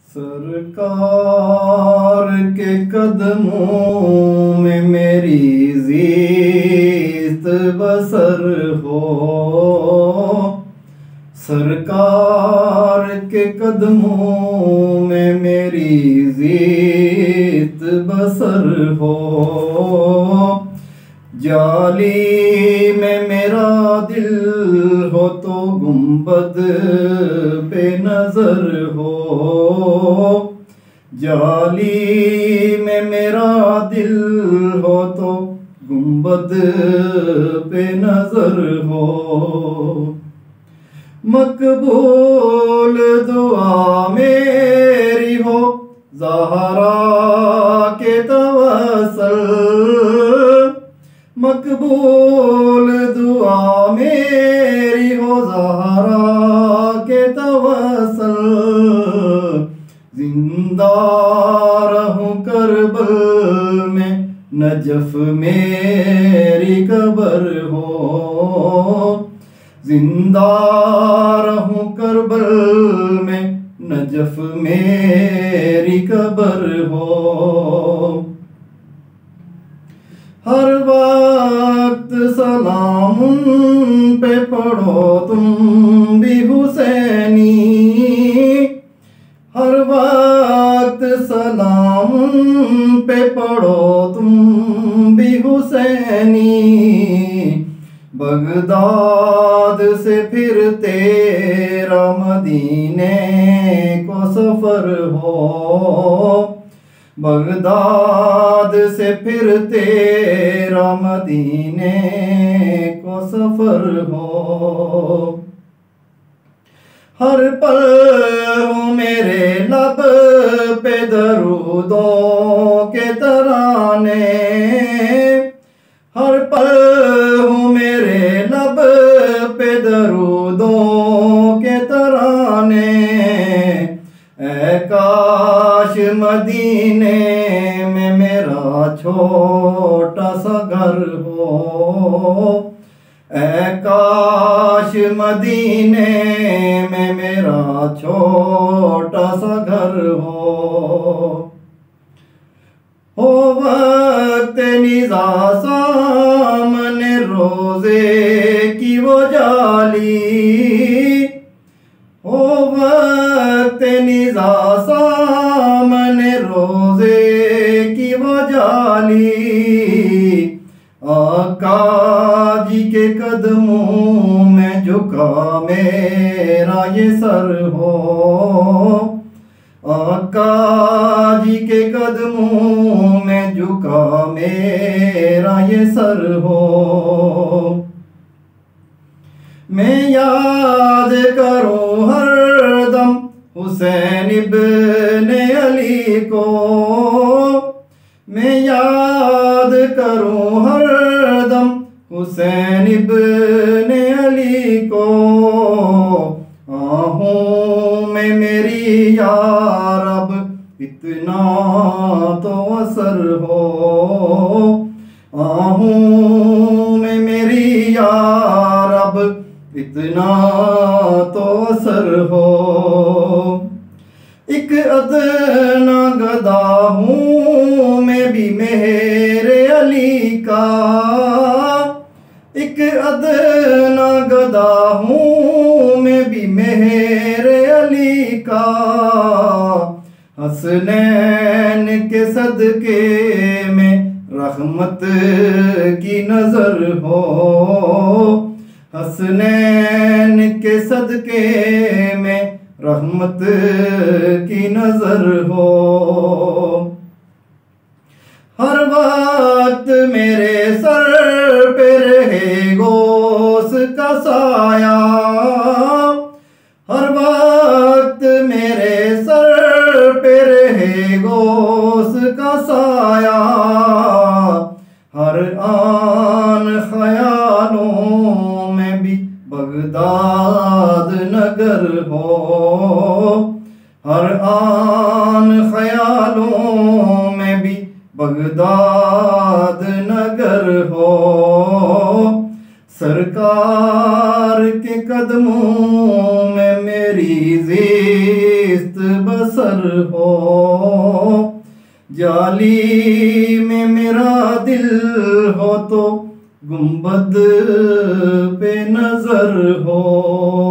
सरकार के कदमों में मेरी ज़ीस्त बसर हो। सरकार के कदमों में मेरी ज़ीस्त बसर हो। जाली में मेरा दिल हो तो गुंबद पे नजर हो। जाली में मेरा दिल हो तो गुंबद पे नजर हो। मकबूल दुआ मेरी हो ज़हरा के तवसल। मकबूल दुआ मेरी हो ज़हरा के तवसल। जिंदा रहूं करबल में नजफ मेरी कबर हो। जिंदा रहूं करबल में नजफ मेरी कबर हो। हर वक्त सलाम पे पढ़ो तुम भी हुसैनी। हर वक्त सलाम पे पढ़ो तुम भी हुसैनी। बगदाद से फिर तेरा मदीने को सफर हो। बगदाद से फिर तेरा मदीने को सफर हो। हर पल हो मेरे लब पे दरूदों के तराने। हर पल हो मेरे लब पे दरूदों के तराने। ऐ काश मदीने में मेरा छोटा सा घर हो। ऐ काश मदीने में मेरा छोटा सा घर हो वक्त निज़ा सामने रोज़े की वो जाली। हो वक्त निज़ा सामने रोज़े की वो जाली। आका जी के कदमों में झुका मेरा ये सर हो। आका जी के कदमों में झुका मेरा ये सर हो। मैं याद करूं हर दम हुसैन इब्ने अली को। मैं याद करूं हर दम हुसैन इब्ने अली को। आहूं में मेरी यार अब इतना तो असर हो। आहूं में मेरी यार अब इतना तो असर हो। एक अदना गदा हूँ मैं भी मेरे अली का। एक अदना गदा हूँ मैं भी मेरे अली का। हसनैन के सदके में रहमत की नजर हो। हसनैन के सदके में रहमत की नजर हो। हर वक्त मेरे सर पे रहे गोस का साया। हर वक्त मेरे सर पे रहे गोस का साया। हर आन ख्यालों में भी बगदाद नगर हो। हर आन ख्यालों में भी बगदाद नगर हो। सरकार के कदमों में मेरी ज़िंदगी किस्त बसर हो। जाली में मेरा दिल हो तो गुंबद पे नजर हो।